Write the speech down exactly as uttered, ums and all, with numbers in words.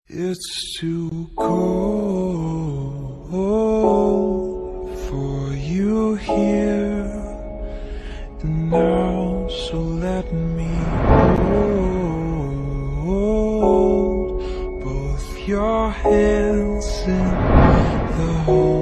It's too cold for you here and now, so let me hold both your hands in the hole.